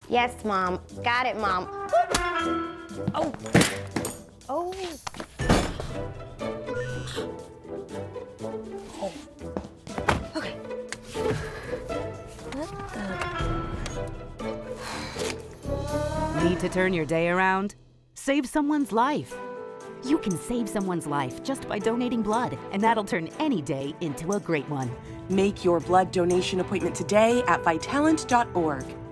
Yes, Mom. Got it, Mom. Oh. Oh. Oh. Okay. What the? Need to turn your day around? Save someone's life. You can save someone's life just by donating blood, and that'll turn any day into a great one. Make your blood donation appointment today at Vitalant.org.